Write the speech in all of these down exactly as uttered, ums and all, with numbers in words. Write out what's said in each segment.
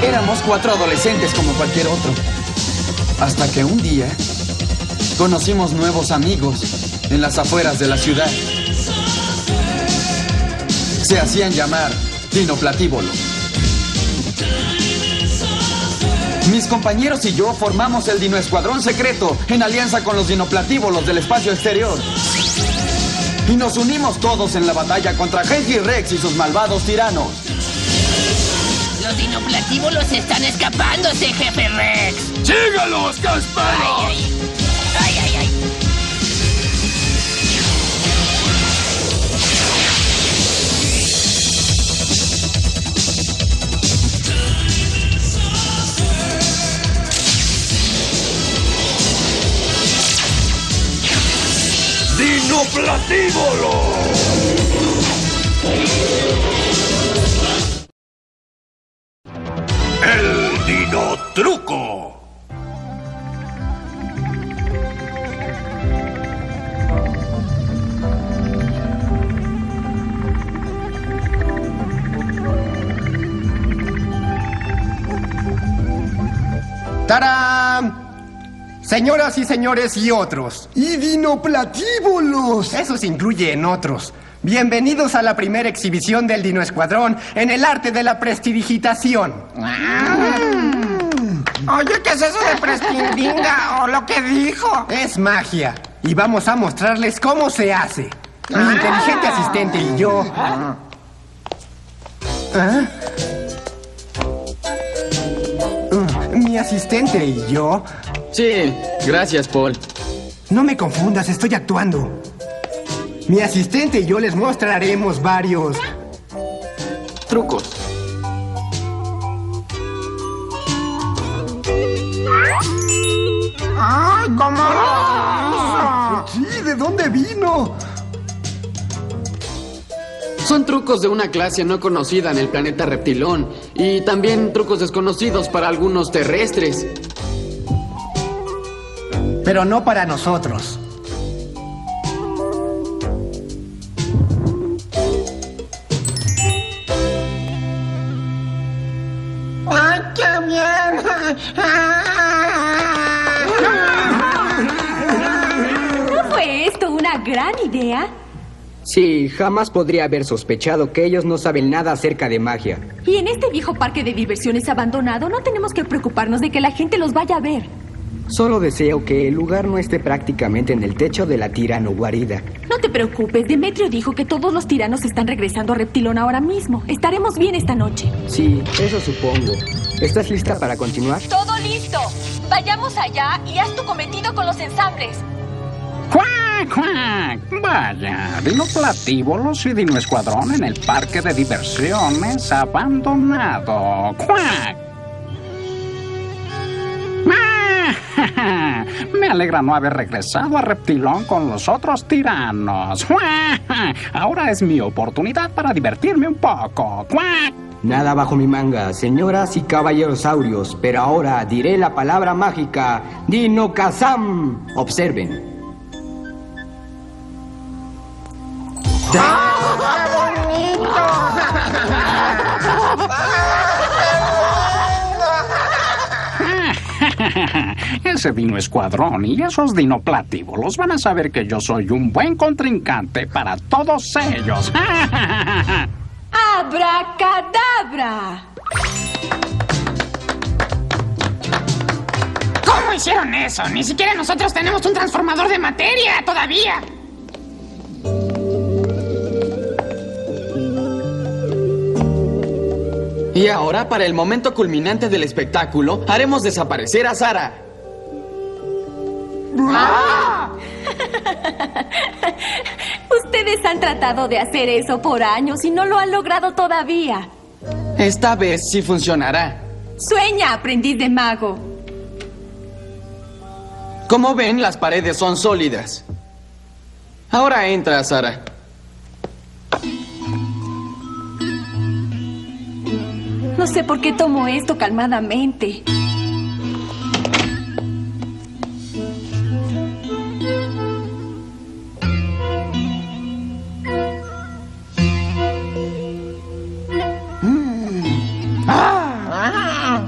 Éramos cuatro adolescentes como cualquier otro. Hasta que un día conocimos nuevos amigos en las afueras de la ciudad. Se hacían llamar Dinoplatívolos. Mis compañeros y yo formamos el Dino Escuadrón Secreto en alianza con los Dinoplatívolos del espacio exterior. Y nos unimos todos en la batalla contra Genji Rex y sus malvados tiranos. Los Dinoplatívolos están escapándose, jefe Rex. ¡Sígalos, Caspero! Ay, ay, ay, ay. ¡Dinoplatívolos! ¡El Dinotruco! ¡Tarán! Señoras y señores y otros. ¡Y Dinoplatívolos! Eso se incluye en otros. Bienvenidos a la primera exhibición del Dino Escuadrón en el arte de la prestidigitación. Oye, ¿qué es eso de prestindinga o lo que dijo? Es magia. Y vamos a mostrarles cómo se hace. Mi inteligente asistente y yo... ¿Ah? Uh, Mi asistente y yo... Sí, gracias, Paul. No me confundas, estoy actuando. Mi asistente y yo les mostraremos varios... trucos. ¡Ay, cómo lo hizo! Sí, ¿de dónde vino? Son trucos de una clase no conocida en el planeta Reptilón. Y también trucos desconocidos para algunos terrestres. Pero no para nosotros. ¡Ay, qué bien! ¿No fue esto una gran idea? Sí, jamás podría haber sospechado que ellos no saben nada acerca de magia. Y en este viejo parque de diversiones abandonado no tenemos que preocuparnos de que la gente los vaya a ver. Solo deseo que el lugar no esté prácticamente en el techo de la tirano guarida. No te preocupes, Demetrio dijo que todos los tiranos están regresando a Reptilón ahora mismo. Estaremos bien esta noche. Sí, eso supongo. ¿Estás lista para continuar? ¡Todo listo! Vayamos allá y haz tu cometido con los ensambles. ¡Cuac, cuac! Vaya, Dinoplatívolos y Dino Escuadrón en el parque de diversiones abandonado. ¡Cuac! Me alegra no haber regresado a Reptilón con los otros tiranos. Ahora es mi oportunidad para divertirme un poco. ¡Cuac! Nada bajo mi manga, señoras y caballerosaurios, pero ahora diré la palabra mágica, Dinokazam. Observen. ¡Qué bonito! Ese Dino Escuadrón y esos Dinoplatívolos van a saber que yo soy un buen contrincante para todos ellos. ¡Abracadabra! ¿Cómo hicieron eso? Ni siquiera nosotros tenemos un transformador de materia todavía. Y ahora, para el momento culminante del espectáculo, haremos desaparecer a Sara. ¡Ah! Ustedes han tratado de hacer eso por años y no lo han logrado todavía. Esta vez sí funcionará. Sueña, aprendiz de mago. Como ven, las paredes son sólidas. Ahora entra, Sara. No sé por qué tomo esto calmadamente. ¡Ah!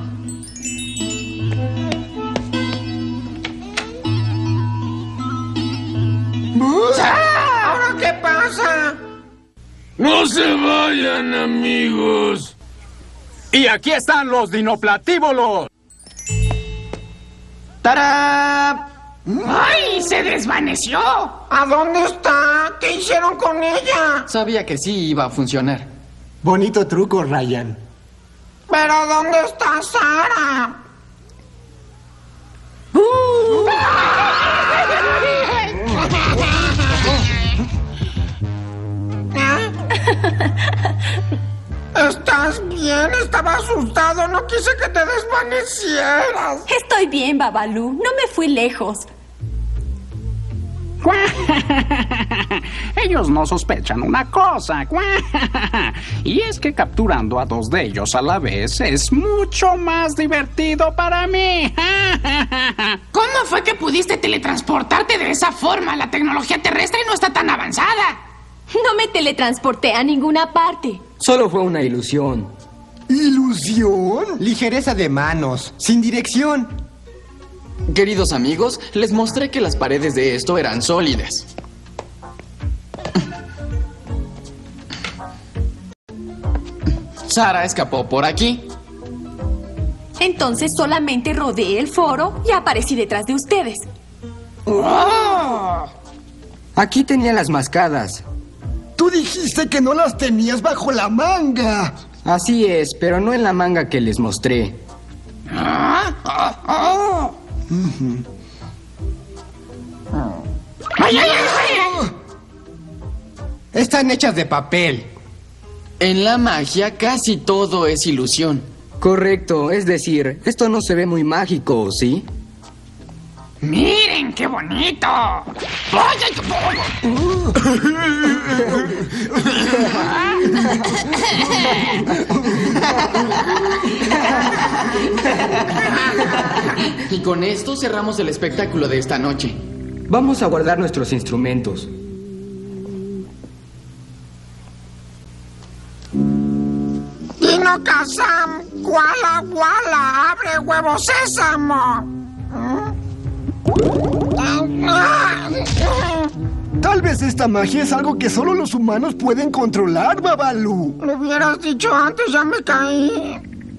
Vayan, amigos. Y aquí están los dinoplatívolos. ¡Tarán! ¡Ay! ¡Se desvaneció! ¿A dónde está? ¿Qué hicieron con ella? Sabía que sí iba a funcionar. Bonito truco, Ryan. ¿Pero dónde está Sara? ¿Estás bien? Estaba asustado. No quise que te desvanecieras. Estoy bien, Babalú. No me fui lejos. Ellos no sospechan una cosa. Y es que capturando a dos de ellos a la vez es mucho más divertido para mí. ¿Cómo fue que pudiste teletransportarte de esa forma? La tecnología terrestre no está tan avanzada. No me teletransporté a ninguna parte. Solo fue una ilusión. ¿Ilusión? Ligereza de manos, sin dirección. Queridos amigos, les mostré que las paredes de esto eran sólidas. Sara escapó por aquí. Entonces solamente rodeé el foro y aparecí detrás de ustedes. Aquí tenía las mascadas. Tú dijiste que no las tenías bajo la manga. Así es, pero no en la manga que les mostré. Están hechas de papel. En la magia casi todo es ilusión. Correcto, es decir, esto no se ve muy mágico, ¿sí? ¡Miren qué bonito! ¡Ay, ay, Y con esto cerramos el espectáculo de esta noche. Vamos a guardar nuestros instrumentos. Dino Kazam, Walla Walla, abre huevo sésamo. Tal vez esta magia es algo que solo los humanos pueden controlar, Babalú. Lo hubieras dicho antes, ya me caí.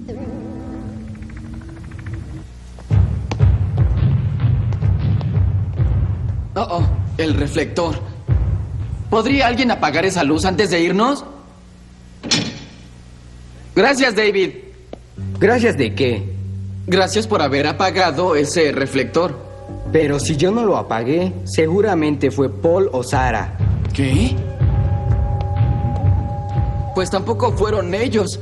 Oh, oh, el reflector. ¿Podría alguien apagar esa luz antes de irnos? Gracias, David. ¿Gracias de qué? Gracias por haber apagado ese reflector. Pero si yo no lo apagué, seguramente fue Paul o Sara. ¿Qué? Pues tampoco fueron ellos.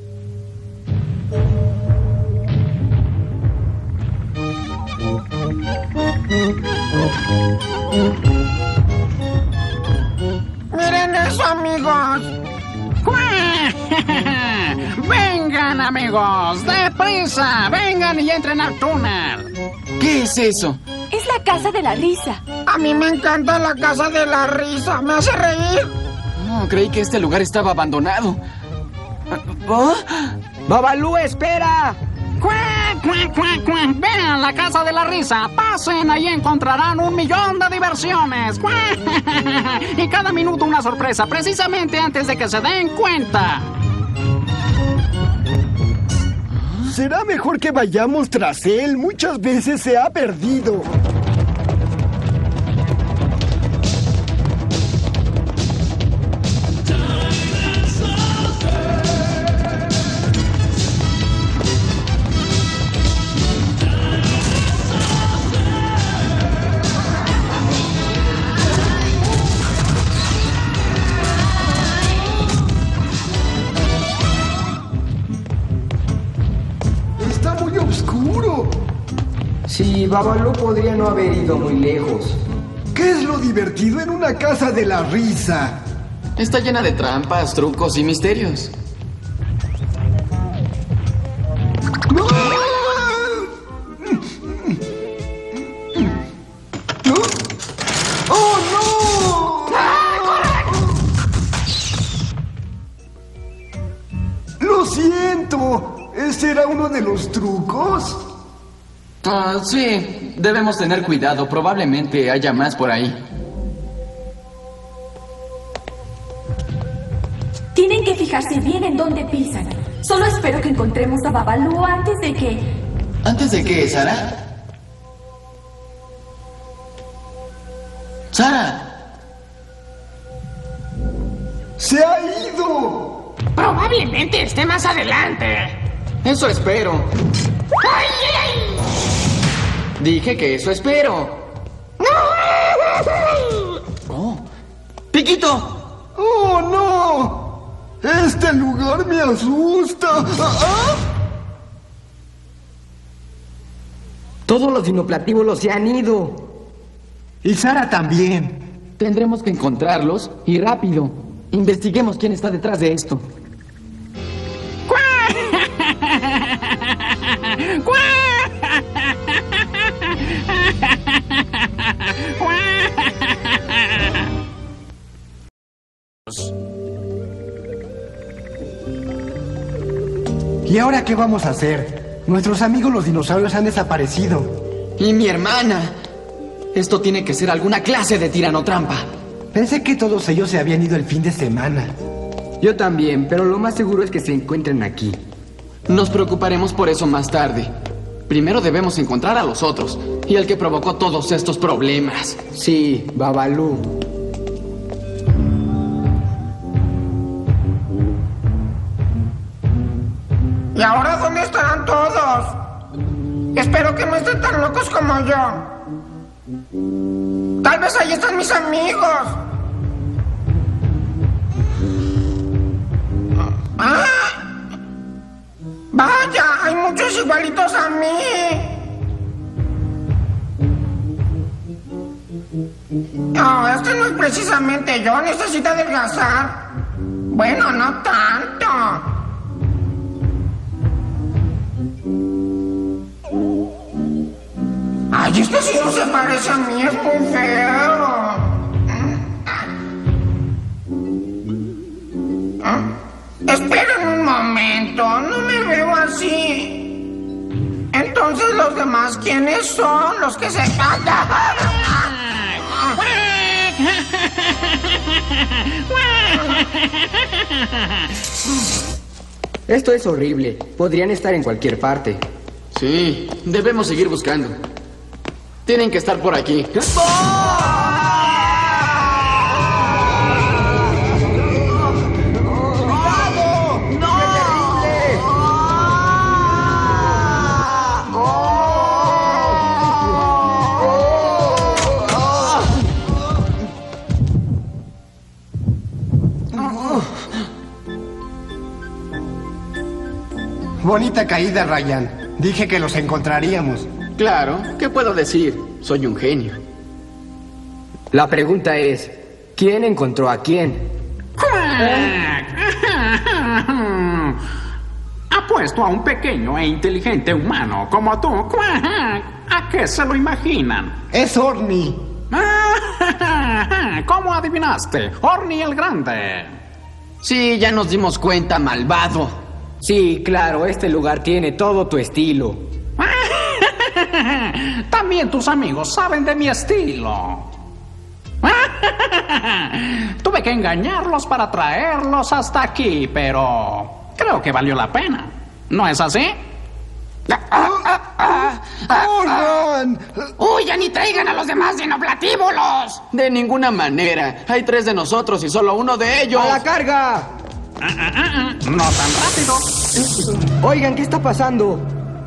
Miren eso, amigos. Vengan, amigos, deprisa, vengan y entren al túnel. ¿Qué es eso? Es la casa de la risa. A mí me encanta la casa de la risa. Me hace reír. Oh, creí que este lugar estaba abandonado. ¿Oh? ¡Babalú, espera! ¡Cuac, cuac, cuac, cuac! Vean la casa de la risa. Pasen, ahí encontrarán un millón de diversiones. ¡Cuac! Y cada minuto una sorpresa, precisamente antes de que se den cuenta. Será mejor que vayamos tras él. Muchas veces se ha perdido. Sí, Babalú podría no haber ido muy lejos. ¿Qué es lo divertido en una casa de la risa? Está llena de trampas, trucos y misterios. ¡Oh, no! Lo siento. ¿Ese era uno de los trucos? Ah, sí. Debemos tener cuidado. Probablemente haya más por ahí. Tienen Tienen que fijarse bien en dónde pisan. Solo espero que encontremos a Babalú antes de que... ¿Antes de qué, Sara? ¡Sara! ¡Se ha ido! Probablemente esté más adelante. Eso espero. ¡Ay, ay, ay! Dije que eso espero. Oh. ¡Piquito! ¡Oh, no! ¡Este lugar me asusta! ¿Ah? Todos los dinoplatívolos se han ido. Y Sara también. Tendremos que encontrarlos y rápido. Investiguemos quién está detrás de esto. ¿Y ahora qué vamos a hacer? Nuestros amigos los dinosaurios han desaparecido. ¡Y mi hermana! Esto tiene que ser alguna clase de tiranotrampa. Pensé que todos ellos se habían ido el fin de semana. Yo también, pero lo más seguro es que se encuentren aquí. Nos preocuparemos por eso más tarde. Primero debemos encontrar a los otros y al que provocó todos estos problemas. Sí, Babalú. ¿Y ahora dónde estarán todos? Espero que no estén tan locos como yo. Tal vez ahí están mis amigos. ¡Ah! ¡Vaya! Hay muchos igualitos a mí. No, este no es precisamente yo. Necesito adelgazar. Bueno, no tanto. Ay, este sí no se parece a mí, es muy feo. ¿Ah? Esperen un momento, no me veo así. Entonces, ¿los demás quiénes son? Los que se... Esto es horrible. Podrían estar en cualquier parte. Sí, debemos seguir buscando. Tienen que estar por aquí. Bonita caída, Ryan. Dije que los encontraríamos. Claro, ¿qué puedo decir? Soy un genio. La pregunta es, ¿quién encontró a quién? Apuesto a un pequeño e inteligente humano como tú. ¿A qué se lo imaginan? Es Orny. ¿Cómo adivinaste? Orny el Grande. Sí, ya nos dimos cuenta, malvado. Sí, claro, este lugar tiene todo tu estilo. También tus amigos saben de mi estilo. Tuve que engañarlos para traerlos hasta aquí, pero creo que valió la pena. ¿No es así? ¡Oh, Ron! ¡Uy, ya ni traigan a los demás dinoplatívolos! De ninguna manera. Hay tres de nosotros y solo uno de ellos. ¡A la carga! No tan rápido. Oigan, ¿qué está pasando?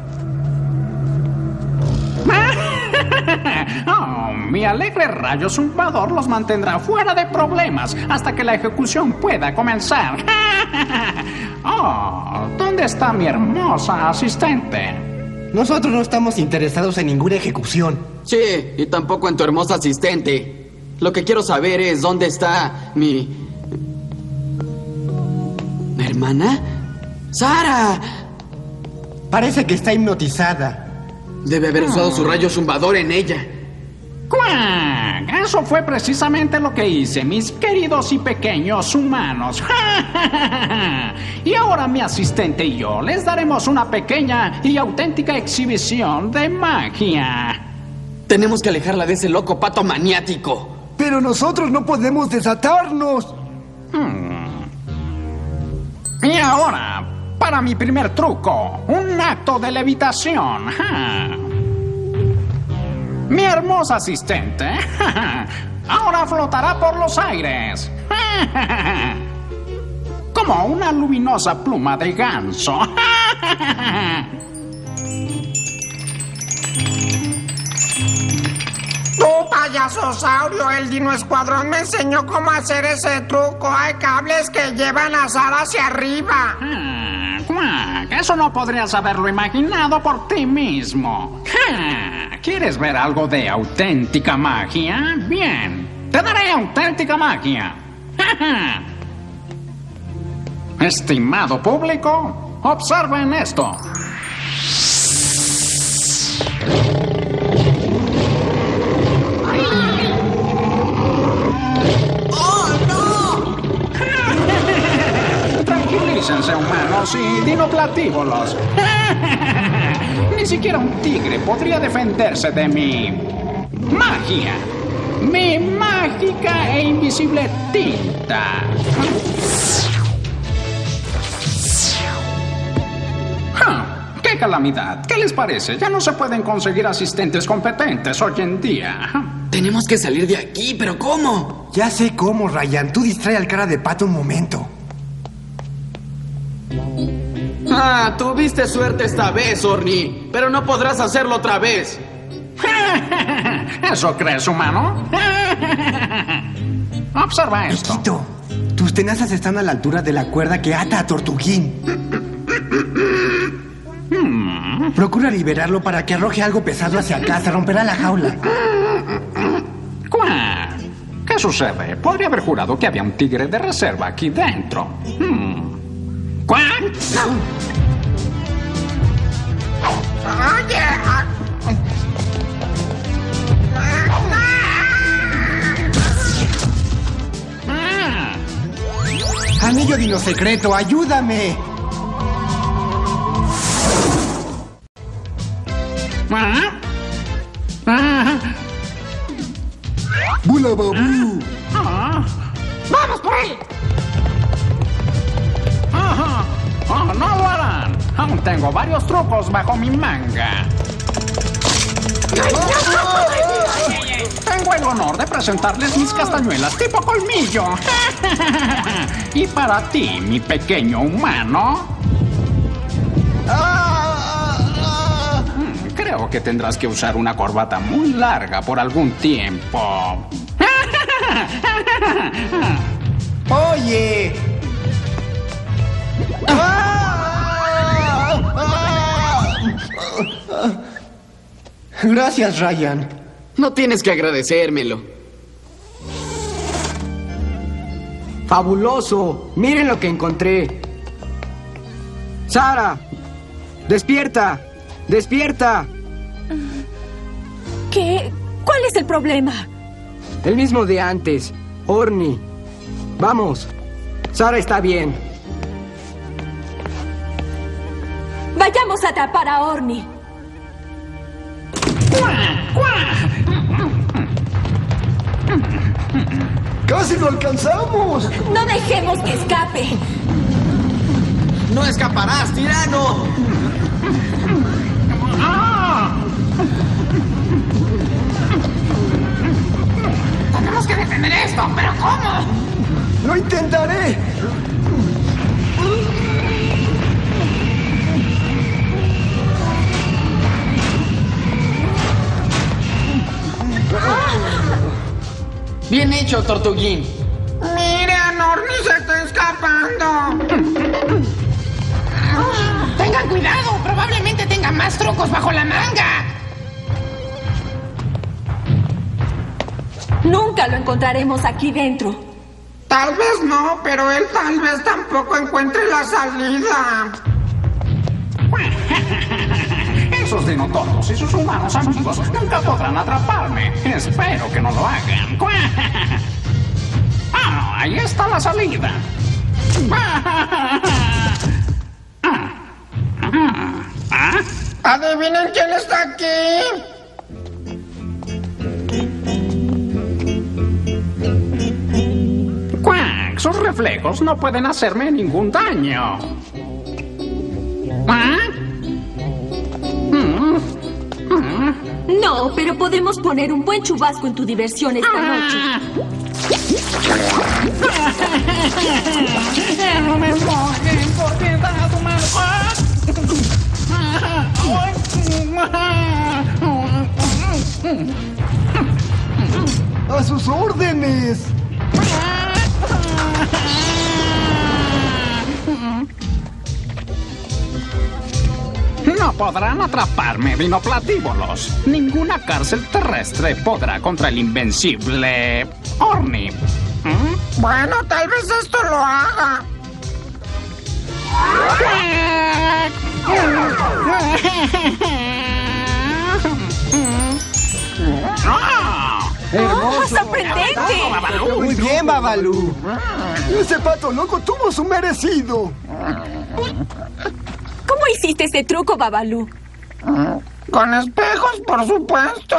Oh, mi alegre rayo zumbador los mantendrá fuera de problemas hasta que la ejecución pueda comenzar. Oh, ¿dónde está mi hermosa asistente? Nosotros no estamos interesados en ninguna ejecución. Sí, y tampoco en tu hermosa asistente. Lo que quiero saber es dónde está mi... ¿Hermana? ¡Sara! Parece que está hipnotizada. Debe haber usado su rayo zumbador en ella. ¡Cuac! Eso fue precisamente lo que hice, mis queridos y pequeños humanos. Y ahora mi asistente y yo les daremos una pequeña y auténtica exhibición de magia. Tenemos que alejarla de ese loco pato maniático. Pero nosotros no podemos desatarnos. Hmm. ahora, para mi primer truco, un acto de levitación. ¡Ja! Mi hermosa asistente ¡ja! ahora flotará por los aires. ¡Ja! Como una luminosa pluma de ganso. ¡Ja! Tú, payasosaurio, el Dino Escuadrón me enseñó cómo hacer ese truco. Hay cables que llevan azar hacia arriba. Ah, cuac, eso no podrías haberlo imaginado por ti mismo. Ja, ¿quieres ver algo de auténtica magia? Bien, te daré auténtica magia. Ja, ja. Estimado público, observen esto. Tranquilícense, humanos y dinoplatívolos. Ni siquiera un tigre podría defenderse de mi magia. Mi mágica e invisible tinta. Huh, ¡qué calamidad! ¿Qué les parece? Ya no se pueden conseguir asistentes competentes hoy en día. Tenemos que salir de aquí, ¿pero cómo? Ya sé cómo, Ryan. Tú distrae al cara de pato un momento. Ah, tuviste suerte esta vez, Orny, pero no podrás hacerlo otra vez. ¿Eso crees, humano? Observa esto. Chiquito, tus tenazas están a la altura de la cuerda que ata a Tortuguín. Hmm. Procura liberarlo para que arroje algo pesado hacia acá. Se romperá la jaula. ¿Cuá? ¿Qué sucede? Podría haber jurado que había un tigre de reserva aquí dentro. Hmm. ¿Cuá? Oye, ah, Ah. Anillo Dino Secreto, ayúdame. Ah. Ah. ¡Bula babú! Ah. ¡vamos por él! Ajá. Oh, no lo harán. Aún tengo varios trucos bajo mi manga. Tengo el honor de presentarles mis castañuelas tipo colmillo. Y para ti, mi pequeño humano, hmm, creo que tendrás que usar una corbata muy larga por algún tiempo. Oye. Gracias, Ryan. No tienes que agradecérmelo. ¡Fabuloso! Miren lo que encontré. ¡Sara! ¡Despierta! ¡Despierta! ¿Qué? ¿Cuál es el problema? El mismo de antes. Orny. Vamos. Sara está bien. Vayamos a atrapar a Orny. ¡Casi lo alcanzamos! No dejemos que escape. ¡No escaparás, tirano! Tenemos que defender esto, pero ¿cómo? ¡Lo intentaré! Bien hecho, Tortuguín. Miren, Orny se está escapando. Tengan cuidado, probablemente tenga más trucos bajo la manga. Nunca lo encontraremos aquí dentro. Tal vez no, pero él tal vez tampoco encuentre la salida. Esos dinotortos y sus humanos amigos nunca podrán atraparme. Espero que no lo hagan. Ah, ahí está la salida. ¿Adivinen quién está aquí? Quack, sus reflejos no pueden hacerme ningún daño. ¿Ah? Mm. Mm. No, pero podemos poner un buen chubasco en tu diversión esta noche. No me mojen, ¿por qué das un mal? ¡A sus órdenes! No podrán atraparme, dinoplatívolos. Ninguna cárcel terrestre podrá contra el invencible Orni. ¿Mm? Bueno, tal vez esto lo haga. ¡Oh, sorprendente! Muy bien, Babalú. Ese pato loco tuvo su merecido. ¿Cómo hiciste ese truco, Babalú? Con espejos, por supuesto.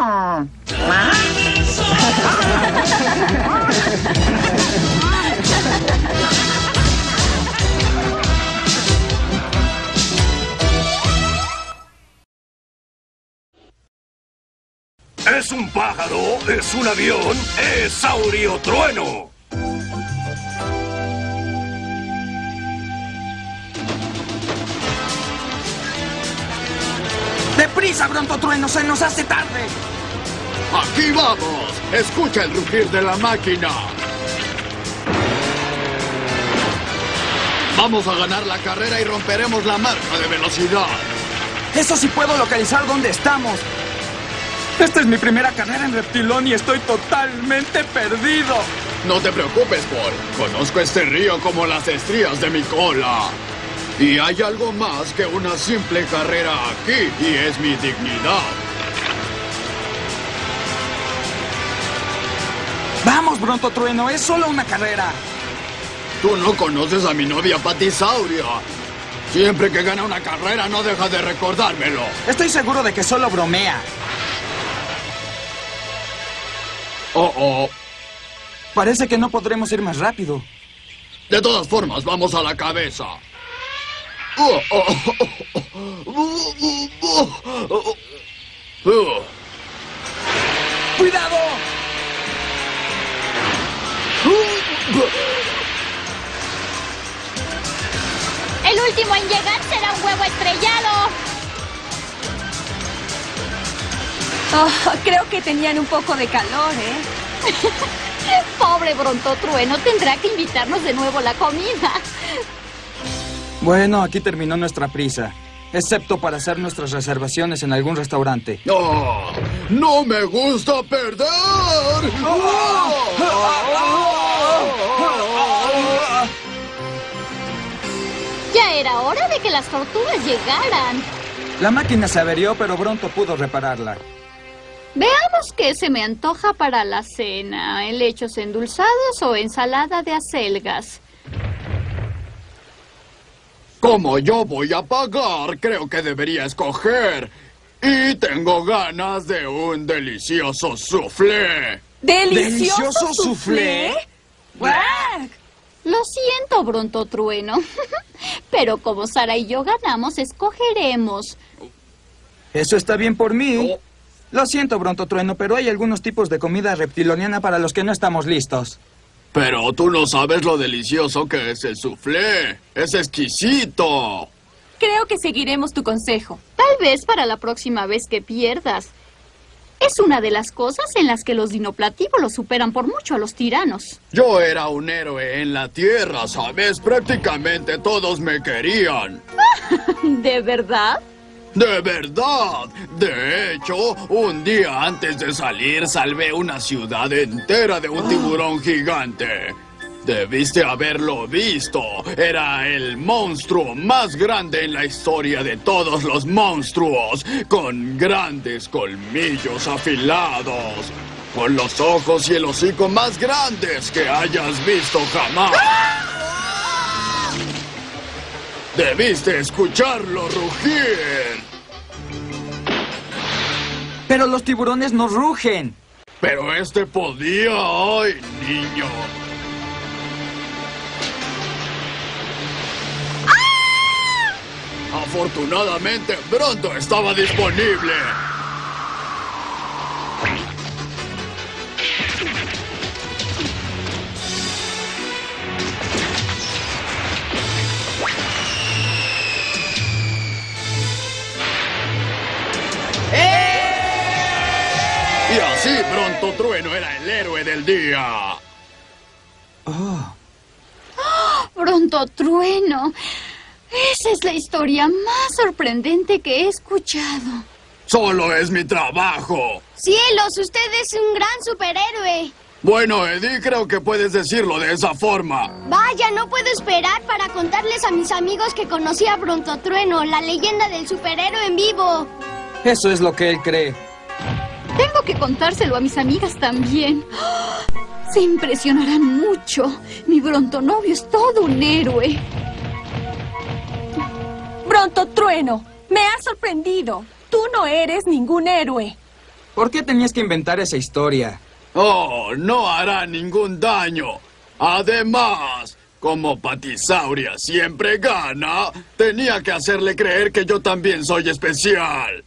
¿Es un pájaro? ¿Es un avión? ¡Es Saurio Trueno! ¡Deprisa, Brontotrueno! ¡Se nos hace tarde! ¡Aquí vamos! ¡Escucha el rugir de la máquina! Vamos a ganar la carrera y romperemos la marca de velocidad. ¡Eso sí puedo localizar dónde estamos! Esta es mi primera carrera en Reptilón y estoy totalmente perdido. No te preocupes, Paul. Conozco este río como las estrías de mi cola. Y hay algo más que una simple carrera aquí, y es mi dignidad. ¡Vamos, Brontotrueno! ¡Es solo una carrera! Tú no conoces a mi novia Patisauria. Siempre que gana una carrera no deja de recordármelo. Estoy seguro de que solo bromea. Oh, oh. Parece que no podremos ir más rápido. De todas formas, vamos a la cabeza. Oh, oh, oh, oh, oh. ¡Cuidado! El último en llegar será un huevo estrellado. Oh, creo que tenían un poco de calor, ¿eh? Pobre Brontotrueno, tendrá que invitarnos de nuevo la comida. Bueno, aquí terminó nuestra prisa. Excepto para hacer nuestras reservaciones en algún restaurante. ¡Oh! ¡No me gusta perder! Ya era hora de que las tortugas llegaran. La máquina se averió, pero Bronto pudo repararla. Veamos qué se me antoja para la cena. ¿Helechos endulzados o ensalada de acelgas? Como yo voy a pagar, creo que debería escoger. Y tengo ganas de un delicioso soufflé. ¿Delicioso, ¿Delicioso soufflé? ¡Guau! Lo siento, Brontotrueno. Pero como Sara y yo ganamos, escogeremos. Eso está bien por mí. Oh. Lo siento, Brontotrueno, pero hay algunos tipos de comida reptiloniana para los que no estamos listos. Pero tú no sabes lo delicioso que es el soufflé. ¡Es exquisito! Creo que seguiremos tu consejo. Tal vez para la próxima vez que pierdas. Es una de las cosas en las que los dinoplatívolos superan por mucho a los tiranos. Yo era un héroe en la Tierra, ¿sabes? Prácticamente todos me querían. ¿De verdad? ¡De verdad! De hecho, un día antes de salir salvé una ciudad entera de un tiburón gigante. Debiste haberlo visto. Era el monstruo más grande en la historia de todos los monstruos, con grandes colmillos afilados, con los ojos y el hocico más grandes que hayas visto jamás. Debiste escucharlo rugir. Pero los tiburones no rugen. Pero este podía. ¡Ay, niño! Afortunadamente, Bronto estaba disponible. Y así Bronto Trueno era el héroe del día. Oh. ¡Oh, Bronto Trueno! Esa es la historia más sorprendente que he escuchado. Solo es mi trabajo. ¡Cielos! Usted es un gran superhéroe. Bueno, Eddie, creo que puedes decirlo de esa forma. Vaya, no puedo esperar para contarles a mis amigos que conocí a Bronto Trueno, la leyenda del superhéroe en vivo. Eso es lo que él cree. Tengo que contárselo a mis amigas también. Se impresionarán mucho. Mi Bronto novio es todo un héroe. Bronto Trueno, me has sorprendido. Tú no eres ningún héroe. ¿Por qué tenías que inventar esa historia? Oh, no hará ningún daño. Además, como Patisauria siempre gana, tenía que hacerle creer que yo también soy especial.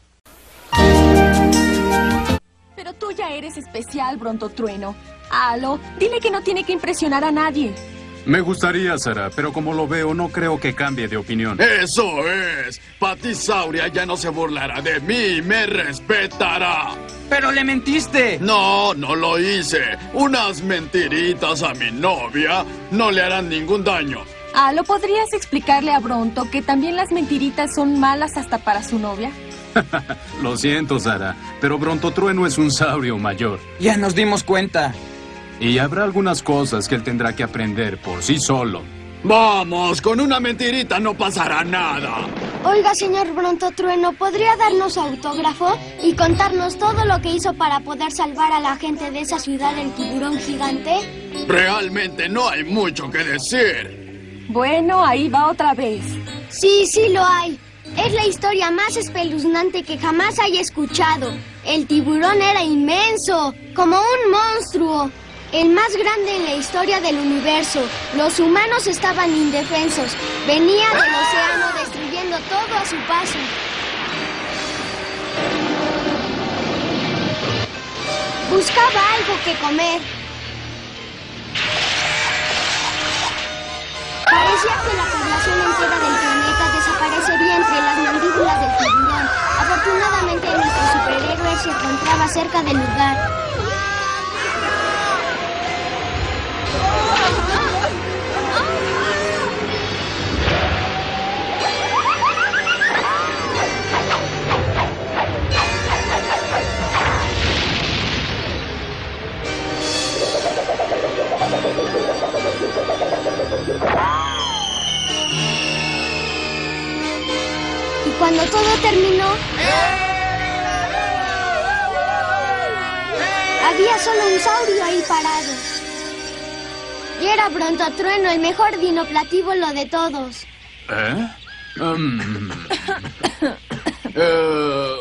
Pero tú ya eres especial, Bronto Trueno. Halo, dile que no tiene que impresionar a nadie. Me gustaría, Sara, pero como lo veo, no creo que cambie de opinión. ¡Eso es! Patisauria ya no se burlará de mí y me respetará. ¡Pero le mentiste! No, no lo hice. Unas mentiritas a mi novia no le harán ningún daño. Halo, ¿podrías explicarle a Bronto que también las mentiritas son malas hasta para su novia? Lo siento, Sara, pero Bronto Trueno es un saurio mayor. Ya nos dimos cuenta. Y habrá algunas cosas que él tendrá que aprender por sí solo. Vamos, con una mentirita no pasará nada. Oiga, señor Bronto Trueno, ¿podría darnos su autógrafo y contarnos todo lo que hizo para poder salvar a la gente de esa ciudad del tiburón gigante? Realmente no hay mucho que decir. Bueno, ahí va otra vez. Sí, sí lo hay. Es la historia más espeluznante que jamás haya escuchado. El tiburón era inmenso, como un monstruo. El más grande en la historia del universo. Los humanos estaban indefensos. Venía del océano destruyendo todo a su paso. Buscaba algo que comer. Parecía que la población entera del planeta desaparecería entre las mandíbulas del tiburón. Afortunadamente, nuestro superhéroe se encontraba cerca del lugar. Y cuando todo terminó, había solo un saurio ahí parado. Y era Bronto Trueno, el mejor dinoplatíbulo de todos. ¿Eh? Um... eh...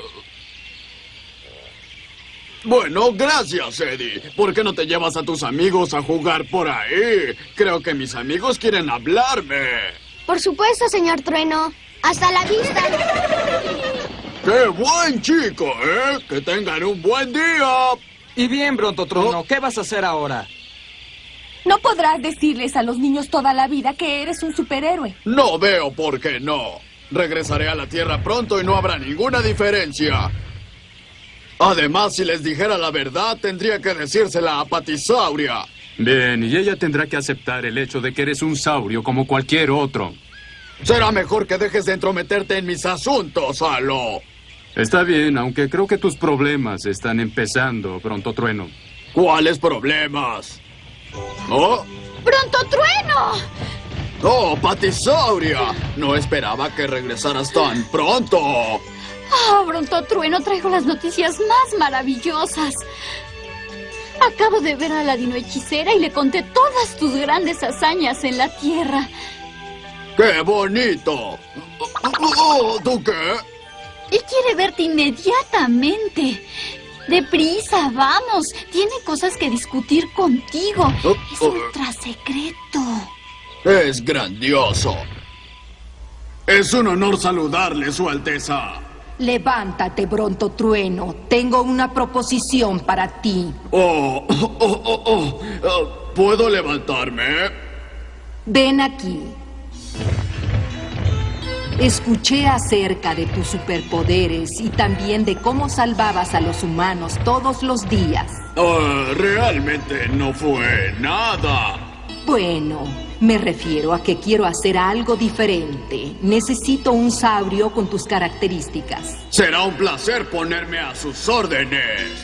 Bueno, gracias, Eddie. ¿Por qué no te llevas a tus amigos a jugar por ahí? Creo que mis amigos quieren hablarme. Por supuesto, señor Trueno. ¡Hasta la vista! ¡Qué buen chico, eh! ¡Que tengan un buen día! Y bien, Bronto Trueno, ¿qué vas a hacer ahora? No podrás decirles a los niños toda la vida que eres un superhéroe. No veo por qué no. Regresaré a la Tierra pronto y no habrá ninguna diferencia. Además, si les dijera la verdad, tendría que decírsela a Patisauria. Bien, y ella tendrá que aceptar el hecho de que eres un saurio como cualquier otro. Será mejor que dejes de entrometerte en mis asuntos, Halo. Está bien, aunque creo que tus problemas están empezando, Bronto Trueno. ¿Cuáles problemas? ¿Oh? ¡Bronto Trueno! ¡Oh, Patisauria! No esperaba que regresaras tan pronto. ¡Oh, Bronto Trueno! Traigo las noticias más maravillosas. Acabo de ver a la dinohechicera y le conté todas tus grandes hazañas en la Tierra. ¡Qué bonito! Oh, ¿tú qué? Y quiere verte inmediatamente. Deprisa, vamos. Tiene cosas que discutir contigo. Oh, es oh. ultra secreto. Es grandioso. Es un honor saludarle, Su Alteza. Levántate, Brontotrueno. Tengo una proposición para ti. Oh, oh, oh, oh, oh. Uh, ¿Puedo levantarme? Ven aquí. Escuché acerca de tus superpoderes y también de cómo salvabas a los humanos todos los días. Uh, realmente no fue nada. Bueno, me refiero a que quiero hacer algo diferente. Necesito un saurio con tus características. Será un placer ponerme a sus órdenes.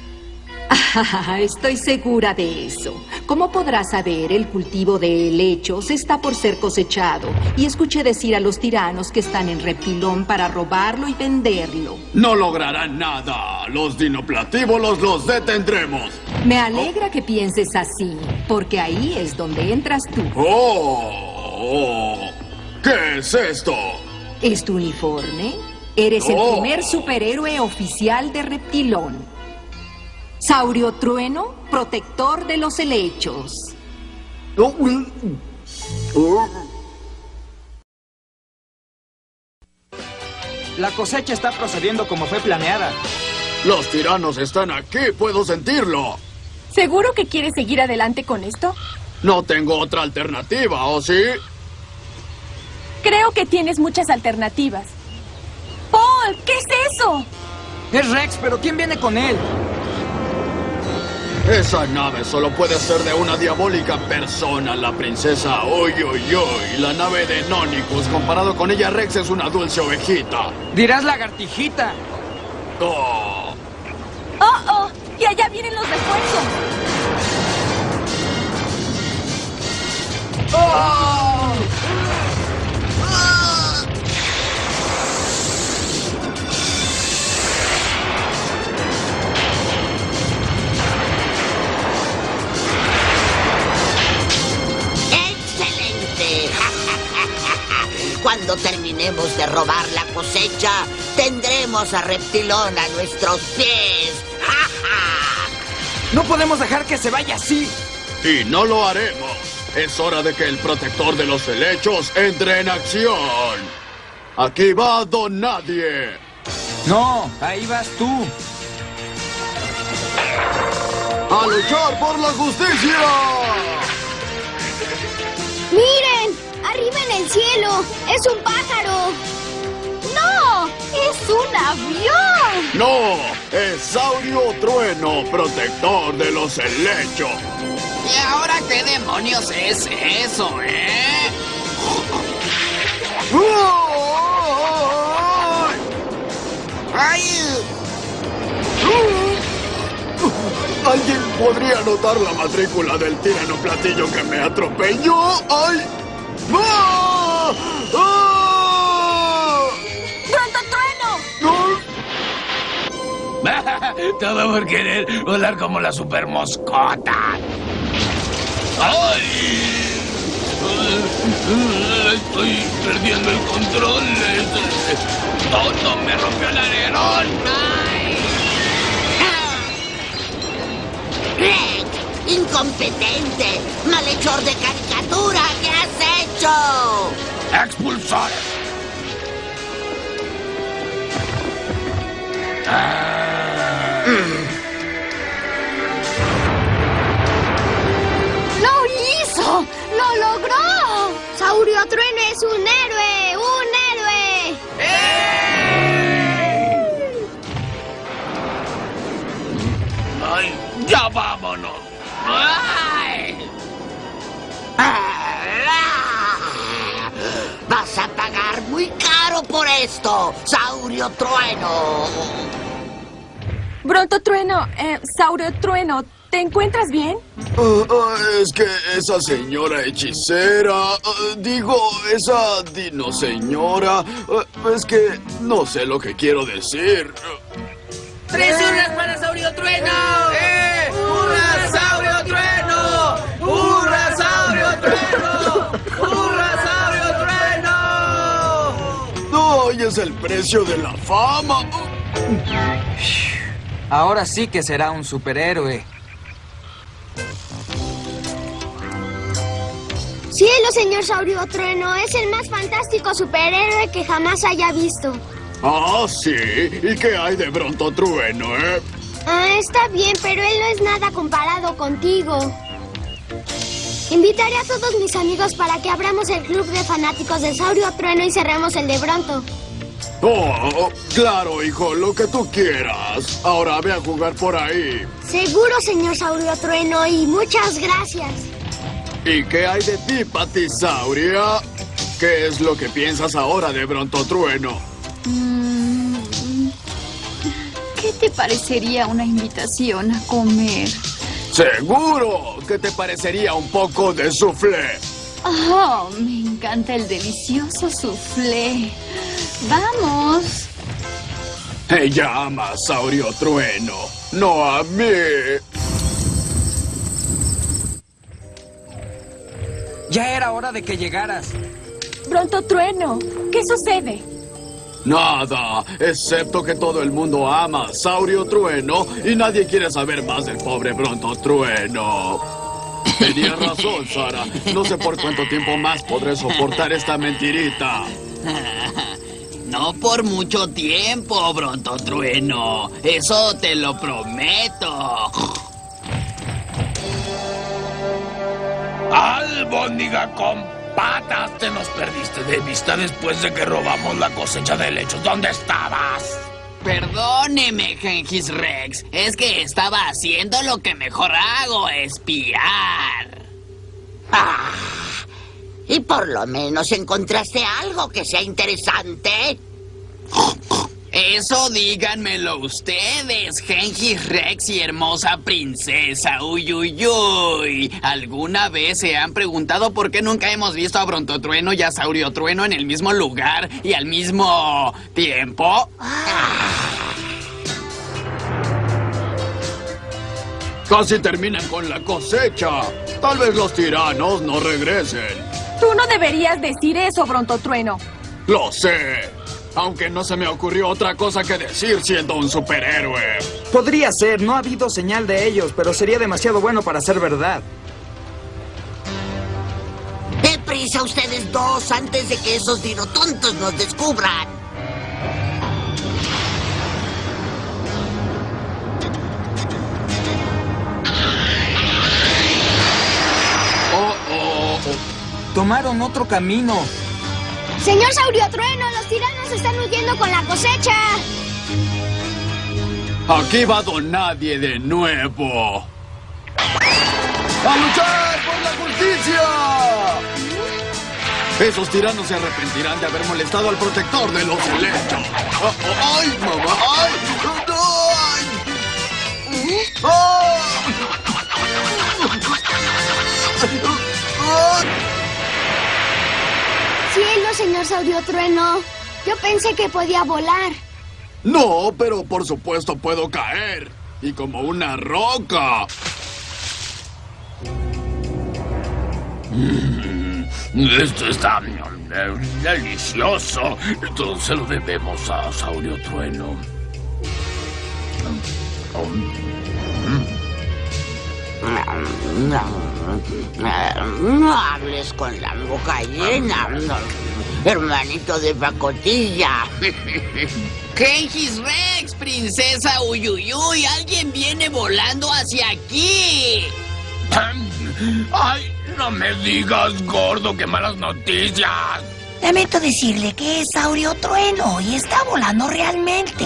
Estoy segura de eso. Como podrás saber, el cultivo de helechos está por ser cosechado. Y escuché decir a los tiranos que están en Reptilón para robarlo y venderlo. No lograrán nada. Los dinoplatívolos los detendremos. Me alegra que pienses así, porque ahí es donde entras tú. Oh, oh. ¿Qué es esto? ¿Es tu uniforme? Eres el Oh. primer superhéroe oficial de Reptilón. Saurio Trueno, protector de los helechos. La cosecha está procediendo como fue planeada. Los tiranos están aquí, puedo sentirlo. ¿Seguro que quieres seguir adelante con esto? No tengo otra alternativa, ¿o sí? Creo que tienes muchas alternativas. ¡Paul! ¿Qué es eso? Es Rex, pero ¿quién viene con él? Esa nave solo puede ser de una diabólica persona, la princesa Oy Oy Oy, la nave de Nonicus. Comparado con ella, Rex es una dulce ovejita. Dirás lagartijita. Oh. ¡Oh, oh! ¡Y allá vienen los refuerzos! ¡Oh! Cuando terminemos de robar la cosecha, tendremos a Reptilón a nuestros pies. No podemos dejar que se vaya así. Y no lo haremos. Es hora de que el protector de los helechos entre en acción. Aquí va Don Nadie. No, ahí vas tú. ¡A luchar por la justicia! ¡Miren! ¡Arriba en el cielo! ¡Es un pájaro! ¡No! ¡Es un avión! ¡No! ¡Es Saurio Trueno, protector de los helechos! ¿Y ahora qué demonios es eso, eh? ¡Ay! ¿Alguien podría anotar la matrícula del tirano platillo que me atropelló? ¡Ay! ¡Ah! ¡Ah! ¡Brontotrueno! Todo por querer volar como la super moscota. ¡Ay! Estoy perdiendo el control. Todo me rompió el alerón. ¡Ay! ¡Rex! ¡Incompetente! ¡Malhechor de caricatura! ¿Qué has hecho? ¡Expulsar! Ah. ¡Lo hizo! ¡Lo logró! ¡Saurio Trueno es un héroe! ¡Un héroe! ¡Ay! ¡Ya vámonos! ¡Ay! Vas a pagar muy caro por esto, Saurio Trueno. Brontotrueno, eh, Saurio Trueno, ¿te encuentras bien? Uh, uh, es que esa señora hechicera, uh, digo, esa dino señora, uh, es que no sé lo que quiero decir. ¡Tres urnas para Saurio Trueno! ¡Eh! ¡Hurra, Saurio Trueno! ¡Hurra, Saurio Trueno! ¡Hurra, Saurio Trueno! ¡No! ¡Y es el precio de la fama! Ahora sí que será un superhéroe. Cielo, señor Saurio Trueno, es el más fantástico superhéroe que jamás haya visto. Ah, sí. ¿Y qué hay de Brontotrueno, eh? Ah, está bien, pero él no es nada comparado contigo. Invitaré a todos mis amigos para que abramos el club de fanáticos de Saurio Trueno y cerremos el de Bronto. Oh, claro, hijo, lo que tú quieras. Ahora ve a jugar por ahí. Seguro, señor Saurio Trueno, y muchas gracias. ¿Y qué hay de ti, Patisauria? ¿Qué es lo que piensas ahora de Brontotrueno? Mm, ¿Qué te parecería una invitación a comer? ¡Seguro! ¿Qué te parecería un poco de soufflé? Oh, me encanta el delicioso soufflé. ¡Vamos! Ella ama a Saurio Trueno, no a mí. Ya era hora de que llegaras. Brontotrueno, ¿qué sucede? Nada, excepto que todo el mundo ama a Saurio Trueno y nadie quiere saber más del pobre Brontotrueno. Tenías razón, Sara. No sé por cuánto tiempo más podré soportar esta mentirita. No por mucho tiempo, Brontotrueno. Eso te lo prometo. ¡Albóndiga con patas! Te nos perdiste de vista después de que robamos la cosecha de helechos. ¿Dónde estabas? Perdóneme, Gengis Rex. Es que estaba haciendo lo que mejor hago, espiar. Ah, ¿y por lo menos encontraste algo que sea interesante? Eso díganmelo ustedes, Gengis Rex y hermosa princesa. Uy, uy, uy. ¿Alguna vez se han preguntado por qué nunca hemos visto a Brontotrueno y a Saurio Trueno en el mismo lugar y al mismo tiempo? Casi terminan con la cosecha. Tal vez los tiranos no regresen. Tú no deberías decir eso, Brontotrueno. Lo sé. Aunque no se me ocurrió otra cosa que decir siendo un superhéroe. Podría ser, no ha habido señal de ellos, pero sería demasiado bueno para ser verdad. ¡Deprisa ustedes dos antes de que esos dinotontos nos descubran! Oh, oh, oh. Tomaron otro camino. Señor Saurio Trueno, los tiranos están huyendo con la cosecha. Aquí va Don Nadie de nuevo. ¡A luchar por la justicia! Esos tiranos se arrepentirán de haber molestado al protector de los helechos. Oh, oh, ¡ay, mamá! ¡Ay! ¡Ay! ¡Oh! Cielo, señor Saurio Trueno. Yo pensé que podía volar. No, pero por supuesto puedo caer. Y como una roca. Mm, esto está eh, delicioso. Todo se lo debemos a Saurio Trueno. Oh, mm. No hables con la boca llena, hermanito de pacotilla. Gengis Rex, princesa Uyuyuy, alguien viene volando hacia aquí. ¡Ay, no me digas, gordo, qué malas noticias! Lamento decirle que es Saurio Trueno y está volando realmente.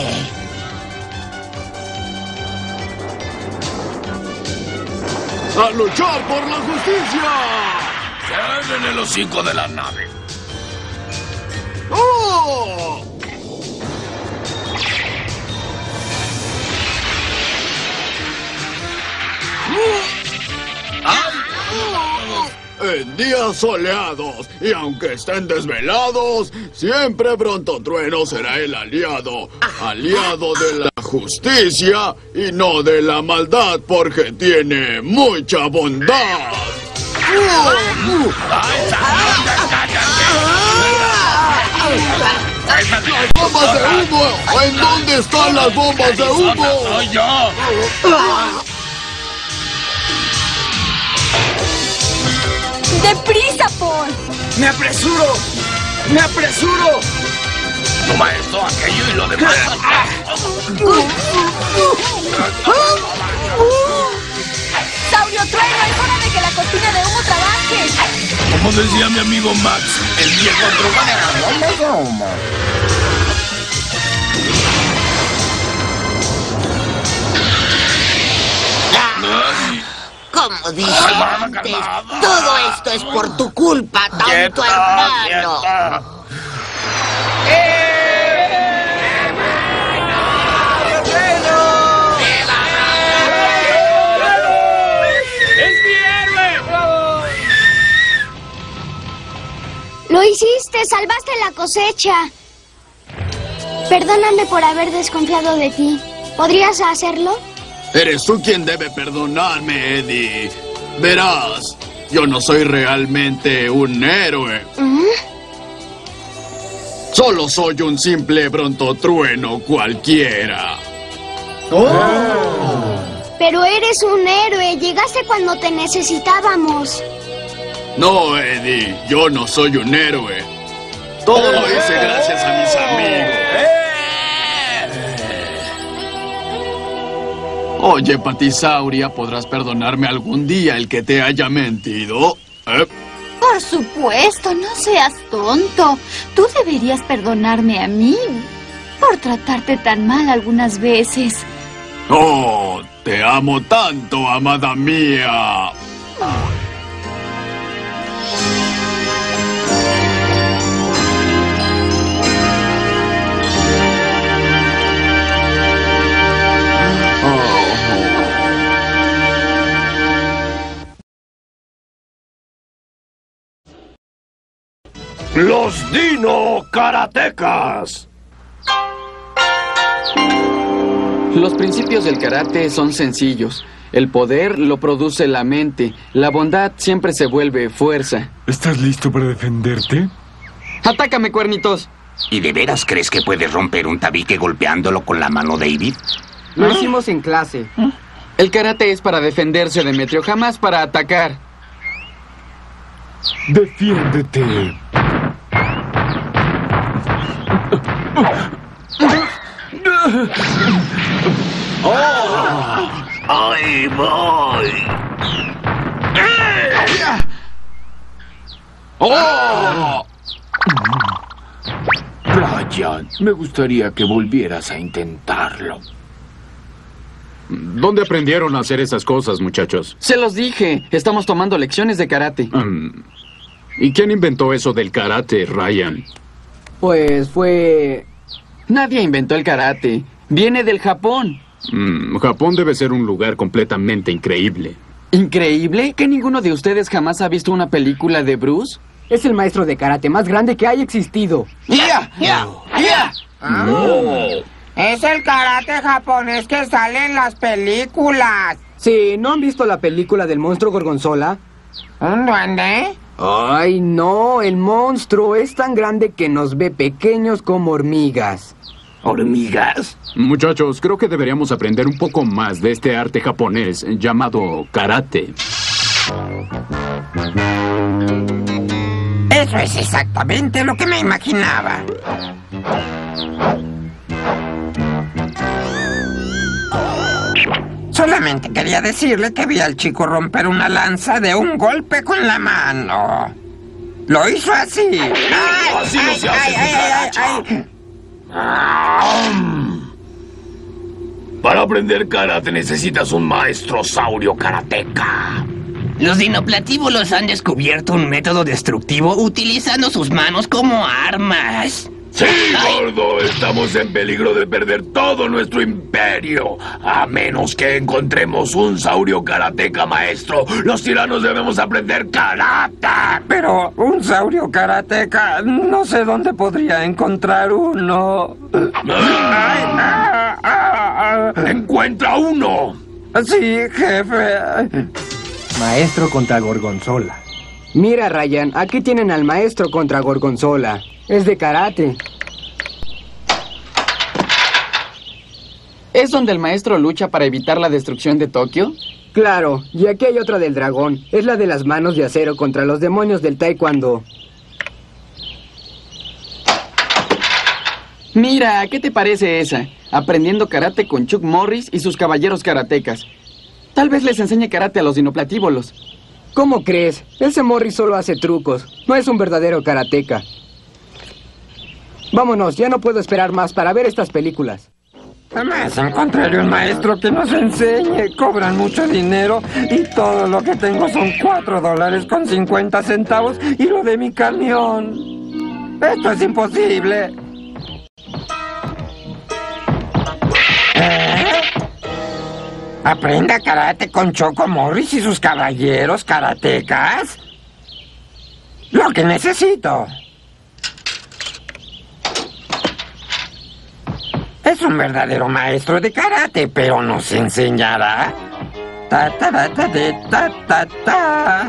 ¡A luchar por la justicia! ¡Cierren el hocico de la nave! ¡Oh! En días soleados, y aunque estén desvelados, siempre Brontotrueno será el aliado. Aliado de la justicia y no de la maldad, porque tiene mucha bondad. ¡Las bombas de humo! ¿En dónde están las bombas de humo? ¡Soy yo! ¡Deprisa, Paul! ¡Me apresuro! ¡Me apresuro! Toma esto, aquello y lo demás. ¡Saurio Trueno! ¡Es hora de que la cortina de humo trabaje! Como decía mi amigo Max, el viejo trueno era bombas de humo. Como dije antes, todo esto es por tu culpa, tonto hermano. ¡Es mi héroe! Lo hiciste, salvaste la cosecha. Perdóname por haber desconfiado de ti. ¿Podrías hacerlo? Eres tú quien debe perdonarme, Eddie. Verás, yo no soy realmente un héroe. ¿Mm? Solo soy un simple brontotrueno cualquiera. Oh. Pero eres un héroe. Llegaste cuando te necesitábamos. No, Eddie, yo no soy un héroe. Todo lo hice gracias a mis amigos. Oye, Patisauria, ¿podrás perdonarme algún día el que te haya mentido? ¿Eh? Por supuesto, no seas tonto. Tú deberías perdonarme a mí por tratarte tan mal algunas veces. Oh, te amo tanto, amada mía. ¡Los Dino Karatecas! Los principios del karate son sencillos. El poder lo produce la mente. La bondad siempre se vuelve fuerza. ¿Estás listo para defenderte? ¡Atácame, cuernitos! ¿Y de veras crees que puedes romper un tabique golpeándolo con la mano, David? Lo hicimos en clase. El karate es para defenderse, Demetrio, jamás para atacar. ¡Defiéndete! ¡Oh! ¡Ahí voy! ¡Oh! Brian, me gustaría que volvieras a intentarlo. ¿Dónde aprendieron a hacer esas cosas, muchachos? Se los dije. Estamos tomando lecciones de karate. Um, ¿Y quién inventó eso del karate, Ryan? Pues fue... Nadie inventó el karate. Viene del Japón. Mm, Japón debe ser un lugar completamente increíble. ¿Increíble? ¿Que ninguno de ustedes jamás ha visto una película de Bruce? Es el maestro de karate más grande que haya existido. ¡Ya! ¡Ya! ¡Ya! Es el karate japonés que sale en las películas. Sí, ¿no han visto la película del monstruo Gorgonzola? ¿Un duende? Ay, no, el monstruo es tan grande que nos ve pequeños como hormigas. ¿Hormigas? Muchachos, creo que deberíamos aprender un poco más de este arte japonés llamado karate. Eso es exactamente lo que me imaginaba. Solamente quería decirle que vi al chico romper una lanza de un golpe con la mano. Lo hizo así. ¡Ay, así no ay, se hace, ay, ay, ay, ay! Para aprender karate necesitas un maestro saurio karateca. Los dinoplatíbulos han descubierto un método destructivo utilizando sus manos como armas. ¡Sí, gordo! Estamos en peligro de perder todo nuestro imperio. A menos que encontremos un saurio karateca maestro, los tiranos debemos aprender karate. Pero un saurio karateca, no sé dónde podría encontrar uno. ¡Encuentra uno! Sí, jefe. Maestro contra Gorgonzola. Mira, Ryan, aquí tienen al maestro contra Gorgonzola. Es de karate. ¿Es donde el maestro lucha para evitar la destrucción de Tokio? Claro, y aquí hay otra del dragón. Es la de las manos de acero contra los demonios del taekwondo. Mira, ¿qué te parece esa? Aprendiendo karate con Chuck Morris y sus caballeros karatecas. Tal vez les enseñe karate a los dinoplatívolos. ¿Cómo crees? Ese Morris solo hace trucos. No es un verdadero karateca. Vámonos, ya no puedo esperar más para ver estas películas. Jamás encontraré un maestro que nos enseñe. Cobran mucho dinero y todo lo que tengo son cuatro dólares con cincuenta centavos y lo de mi camión. Esto es imposible. ¿Eh? ¿Aprenda karate con Choco Morris y sus caballeros karatecas? Lo que necesito. Es un verdadero maestro de karate, pero nos enseñará. Ta ta ta ta ta ta ta.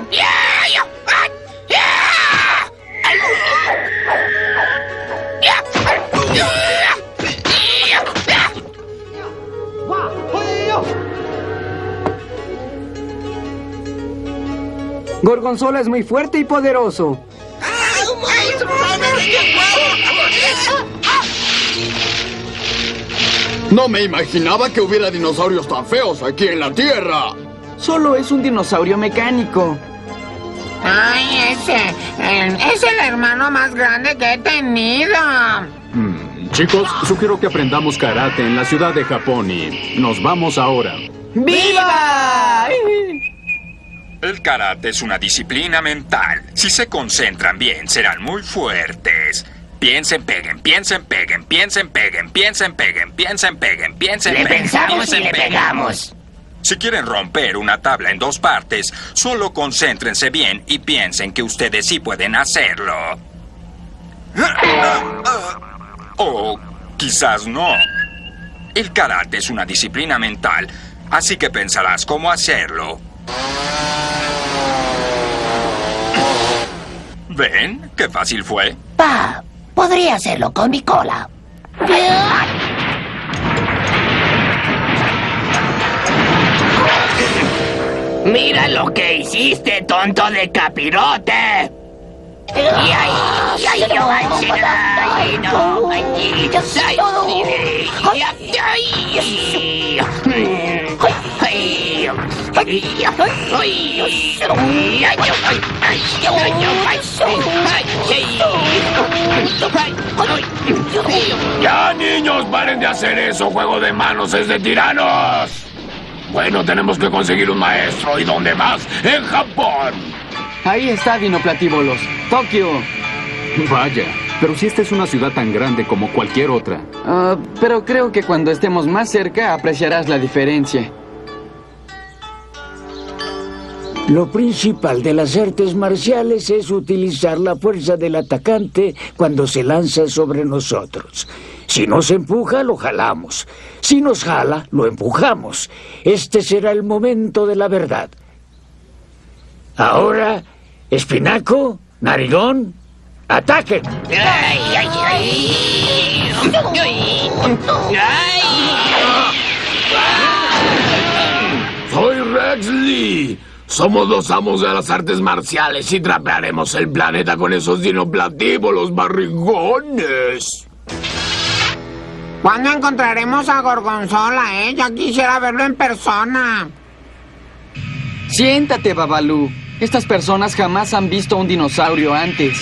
Gorgonzola es muy fuerte y poderoso. No me imaginaba que hubiera dinosaurios tan feos aquí en la Tierra. Solo es un dinosaurio mecánico. Ay, ese eh, es el hermano más grande que he tenido. Mm, chicos, sugiero que aprendamos karate en la ciudad de Japón y nos vamos ahora. ¡Viva! El karate es una disciplina mental. Si se concentran bien, serán muy fuertes. Piensen, peguen, piensen, peguen, piensen, peguen, piensen, peguen, piensen, peguen, piensen, Le peguen, pensamos piensen, y le peguen. pegamos. Si quieren romper una tabla en dos partes, solo concéntrense bien y piensen que ustedes sí pueden hacerlo. O quizás no. El karate es una disciplina mental, así que pensarás cómo hacerlo. ¿Ven? ¿Qué fácil fue? Pa, podría hacerlo con mi cola. ¡Mira lo que hiciste, tonto de capirote! ¡Y ahí! ¡Y ahí! ¡No! ¡Ay, no! ¡Ay, ¡Ya, niños! ¡Paren de hacer eso! ¡Juego de manos es de tiranos! Bueno, tenemos que conseguir un maestro. ¿Y dónde más? ¡En Japón! Ahí está, dinoplatívolos. Tokio. Vaya, pero si esta es una ciudad tan grande como cualquier otra. Uh, pero creo que cuando estemos más cerca apreciarás la diferencia. Lo principal de las artes marciales es utilizar la fuerza del atacante cuando se lanza sobre nosotros. Si nos empuja, lo jalamos. Si nos jala, lo empujamos. Este será el momento de la verdad. Ahora, Espinaco, Narigón, ataquen. ¡Ay, ay, ay! ¡Ay! ¡Soy Rex Lee! Somos los amos de las artes marciales y trapearemos el planeta con esos dinoplatívolos barrigones. ¿Cuándo encontraremos a Gorgonzola, eh? Ya quisiera verlo en persona. Siéntate, Babalú. Estas personas jamás han visto un dinosaurio antes.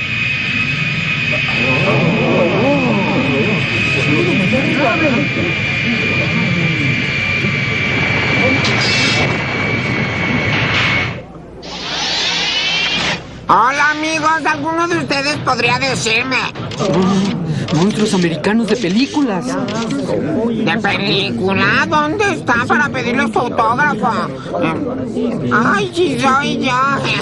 Hola, amigos. ¿Alguno de ustedes podría decirme? Oh, monstruos americanos de películas. ¿De película? ¿Dónde está para pedirle su autógrafo? Ay, sí soy yo.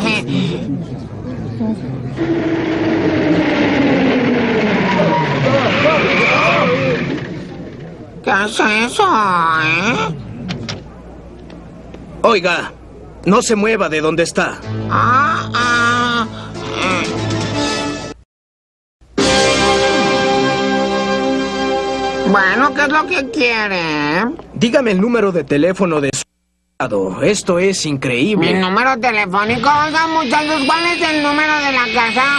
¿Qué es eso, eh? Oiga, no se mueva de donde está. Ah, ah. Eh. Bueno, ¿qué es lo que quiere? Dígame el número de teléfono de su... Esto es increíble. Mi número telefónico. Oigan, muchachos, ¿cuál es el número de la casa?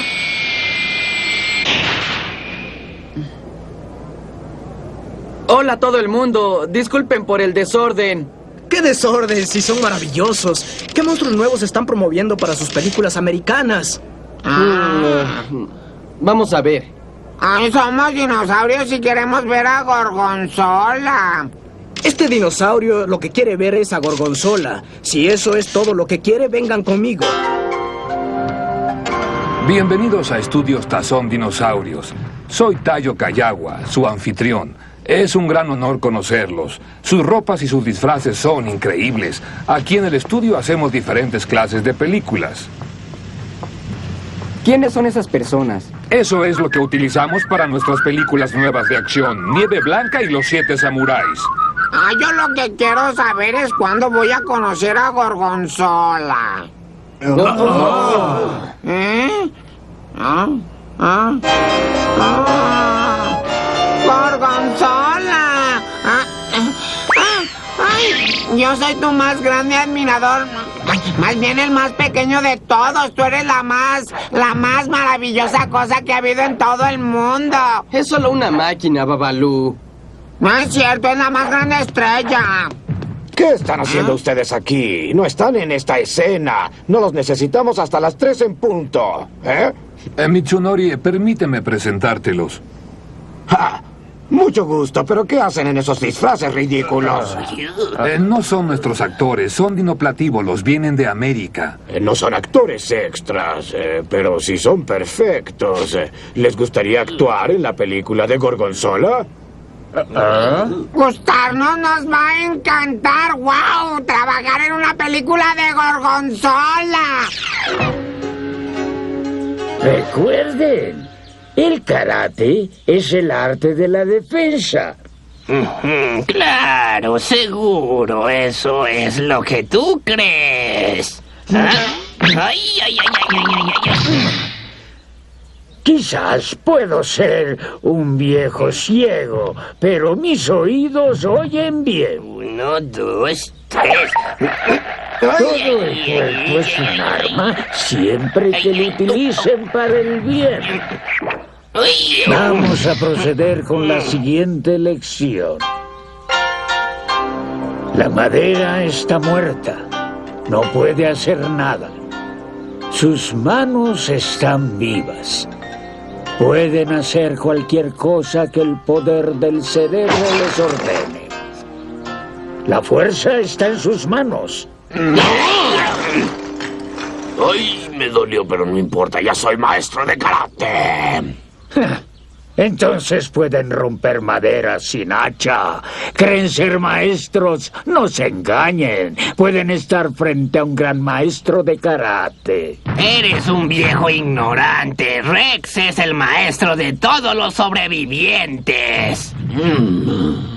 Hola a todo el mundo. Disculpen por el desorden. ¡Qué desorden! Si son maravillosos. ¿Qué monstruos nuevos están promoviendo para sus películas americanas? Ah. Mm, vamos a ver. Ay, somos dinosaurios y queremos ver a Gorgonzola. Este dinosaurio lo que quiere ver es a Gorgonzola. Si eso es todo lo que quiere, vengan conmigo. Bienvenidos a Estudios Tazón Dinosaurios. Soy Tayo Kayagua, su anfitrión. Es un gran honor conocerlos. Sus ropas y sus disfraces son increíbles. Aquí en el estudio hacemos diferentes clases de películas. ¿Quiénes son esas personas? Eso es lo que utilizamos para nuestras películas nuevas de acción. Nieve Blanca y Los Siete Samuráis. Ah, yo lo que quiero saber es cuándo voy a conocer a Gorgonzola. Oh. ¿Eh? ¿Ah? ¿Ah? ¿Ah? ¡Gorgonzola! ¿Ah? ¿Ah? ¡Ay! Yo soy tu más grande admirador. Ay, más bien el más pequeño de todos. Tú eres la más, la más maravillosa cosa que ha habido en todo el mundo. Es solo una máquina, Babalú. No es cierto, es la más grande estrella. ¿Qué están haciendo ustedes aquí? No están en esta escena. No los necesitamos hasta las tres en punto. ¿Eh? eh Mitsunori, permíteme presentártelos. ¡Ja! Mucho gusto, pero ¿qué hacen en esos disfraces ridículos? Eh, no son nuestros actores, son dinoplatívolos, vienen de América. Eh, no son actores extras, eh, pero sí son perfectos. Eh, ¿Les gustaría actuar en la película de Gorgonzola? ¿Ah? Gustarnos nos va a encantar. ¡Wow! Trabajar en una película de Gorgonzola. Recuerden, el karate es el arte de la defensa. Claro, seguro, eso es lo que tú crees. ¿Ah? Ay, ay, ay, ay, ay, ay, ay. Quizás puedo ser un viejo ciego, pero mis oídos oyen bien. Uno, dos, tres. Todo el cuerpo es un arma siempre que lo utilicen para el bien. Vamos a proceder con la siguiente lección. La madera está muerta. No puede hacer nada. Sus manos están vivas. Pueden hacer cualquier cosa que el poder del cerebro les ordene. La fuerza está en sus manos. Ay, me dolió, pero no importa, ya soy maestro de karate. Entonces pueden romper madera sin hacha. ¿Creen ser maestros? No se engañen. Pueden estar frente a un gran maestro de karate. Eres un viejo ignorante. Rex es el maestro de todos los sobrevivientes. Mm.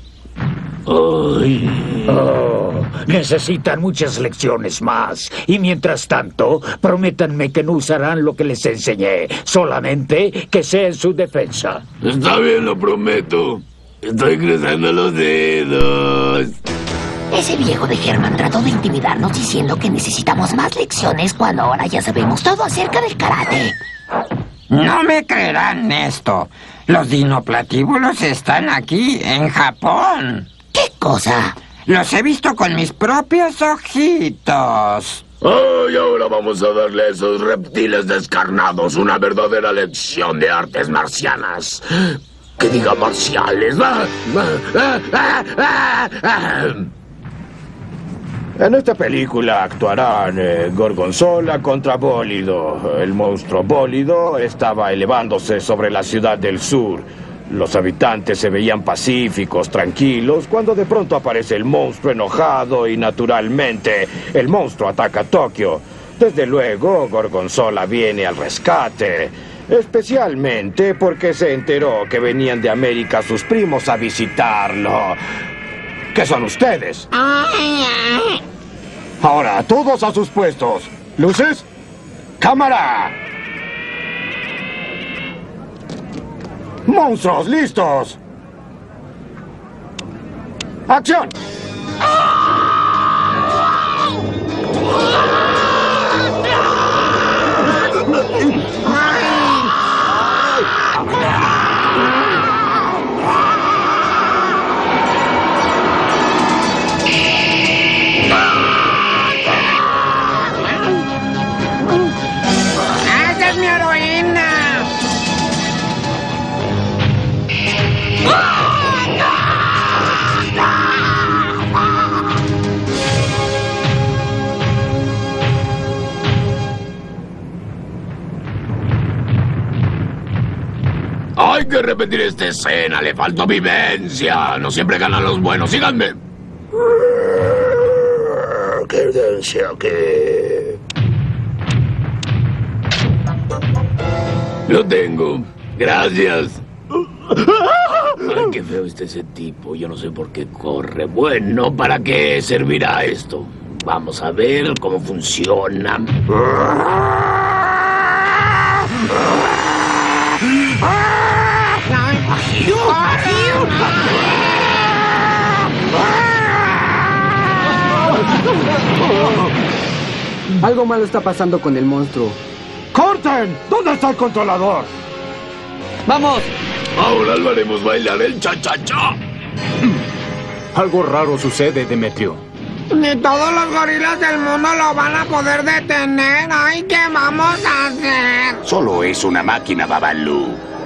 Ay. Oh, necesitan muchas lecciones más. Y mientras tanto, prométanme que no usarán lo que les enseñé. Solamente que sea en su defensa. Está bien, lo prometo. Estoy cruzando los dedos. Ese viejo de Herman trató de intimidarnos diciendo que necesitamos más lecciones cuando ahora ya sabemos todo acerca del karate. No me creerán esto. Los dinoplatíbulos están aquí, en Japón. ¿Qué cosa? Los he visto con mis propios ojitos. ¡Ay, ahora vamos a darle a esos reptiles descarnados una verdadera lección de artes marcianas! Que diga marciales. ¡Ah! ¡Ah! ¡Ah! ¡Ah! ¡Ah! En esta película actuarán eh, Gorgonzola contra Bólido. El monstruo Bólido estaba elevándose sobre la ciudad del sur. Los habitantes se veían pacíficos, tranquilos, cuando de pronto aparece el monstruo enojado y naturalmente el monstruo ataca a Tokio. Desde luego, Gorgonzola viene al rescate, especialmente porque se enteró que venían de América sus primos a visitarlo. ¿Qué son ustedes? Ahora, todos a sus puestos. ¿Luces? ¡Cámara! ¡Monstruos, listos! ¡Acción! puede repetir esta escena. Le faltó vivencia. No siempre ganan los buenos. Síganme. ¡Qué vivencia, qué! Lo tengo. Gracias. Ay, qué feo está ese tipo. Yo no sé por qué corre. Bueno, ¿para qué servirá esto? Vamos a ver cómo funciona. Algo malo está pasando con el monstruo. ¡Corten! ¿Dónde está el controlador? ¡Vamos! Ahora lo haremos bailar el cha-cha-cha. Algo raro sucede, Demetrio. Ni todos los gorilas del mundo lo van a poder detener. Ay, ¿qué vamos a hacer? Solo es una máquina, Babalú.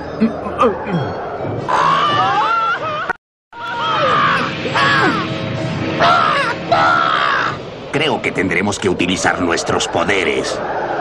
Creo que tendremos que utilizar nuestros poderes.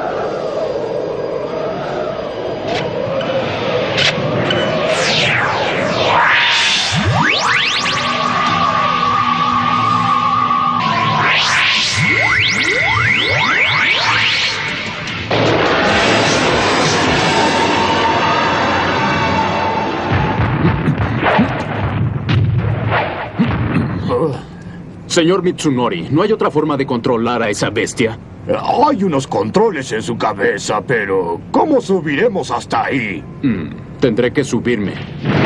Señor Mitsunori, ¿no hay otra forma de controlar a esa bestia? Hay unos controles en su cabeza, pero ¿cómo subiremos hasta ahí? Mm, tendré que subirme.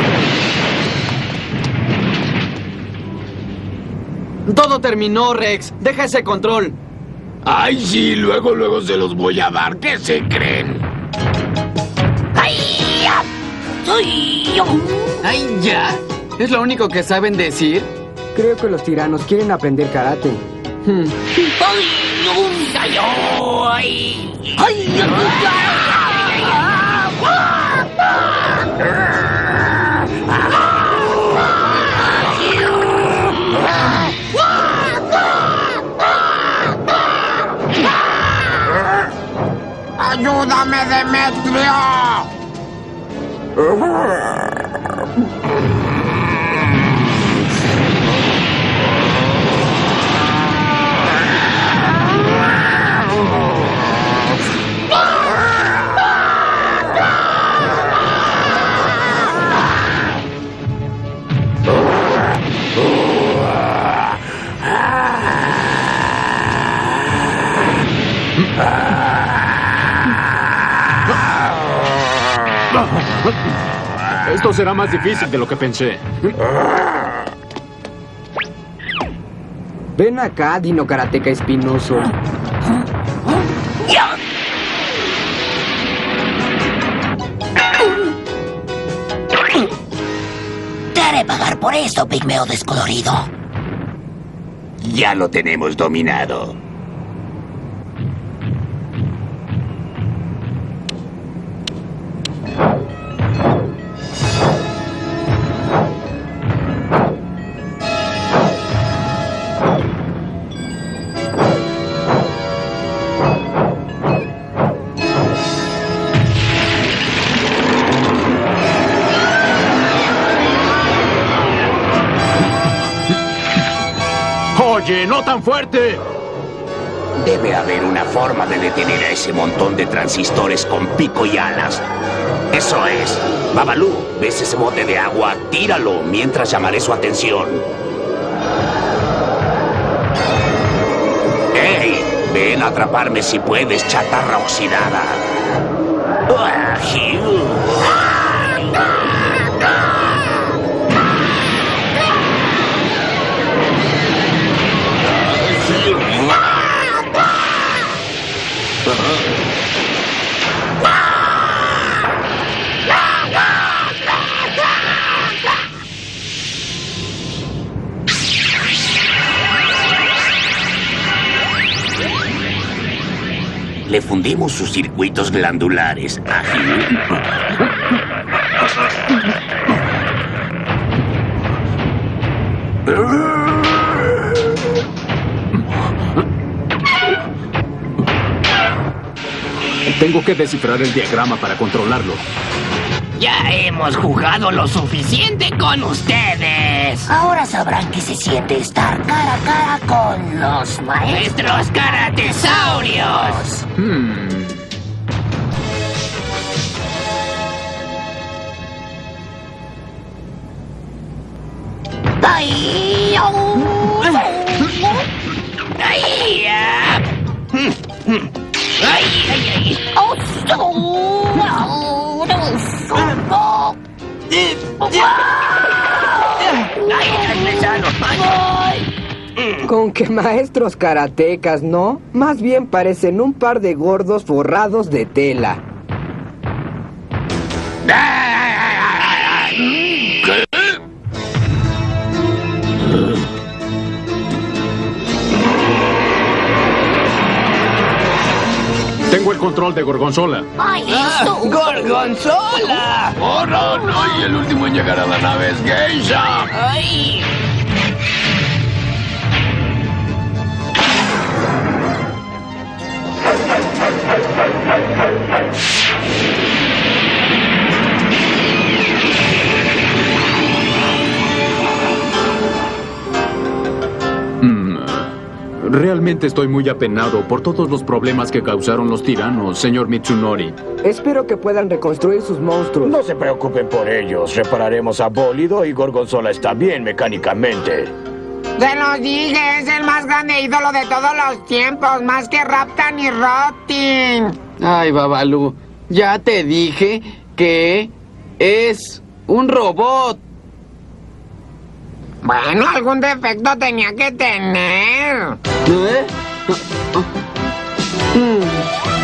Todo terminó, Rex. Deja ese control. Ay, sí, luego, luego se los voy a dar. ¿Qué se creen? ¡Ay, ya! ¡Soy yo! ¡Ay, ya! ¿Es lo único que saben decir? Creo que los tiranos quieren aprender karate. Hmm. ¡Ay, ay, ay! ¡Ay, ¡Ayúdame, Demetrio! Esto será más difícil de lo que pensé. Ven acá, Dino Karateka Espinoso. Te haré pagar por esto, pigmeo descolorido. Ya lo tenemos dominado. ¡Oye, no tan fuerte! Debe haber una forma de detener a ese montón de transistores con pico y alas. Eso es. Babalú, ¿ves ese bote de agua? Tíralo mientras llamaré su atención. ¡Ey! Ven a atraparme si puedes, chatarra oxidada. Le fundimos sus circuitos glandulares. Ágil. Tengo que descifrar el diagrama para controlarlo. Ya hemos jugado lo suficiente con ustedes. Ahora sabrán que se siente estar cara a cara con los maestros. ¡Nuestros karatesaurios! Hmm. ¡Ay! ¡Oh! ¡Ay! ¡Ah! ¡Ay, ay, ay! ¡Oh! ¡Oh! ¡Oh! Con que maestros karatecas, ¿no? Más bien parecen un par de gordos forrados de tela. ¿Qué? Tengo el control de Gorgonzola. ¡Maestro! ¡Gorgonzola! ¡Oh, no, no! Y el último en llegar a la nave es Geisha. ¡Ay! Mm, realmente estoy muy apenado por todos los problemas que causaron los tiranos, señor Mitsunori. Espero que puedan reconstruir sus monstruos. No se preocupen por ellos. Repararemos a Bólido y Gorgonzola está bien mecánicamente. Se los dije, es el más grande ídolo de todos los tiempos, más que Raptan y Rotting. Ay, Babalú, ya te dije que es un robot. Bueno, algún defecto tenía que tener. ¿Eh? Mm.